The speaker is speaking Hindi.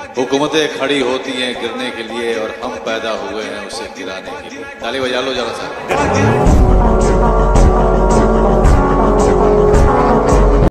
हुकूमतें खड़ी होती हैं गिरने के लिए और हम पैदा हुए हैं उसे गिराने के लिए। ताली बजा लो जरा सा।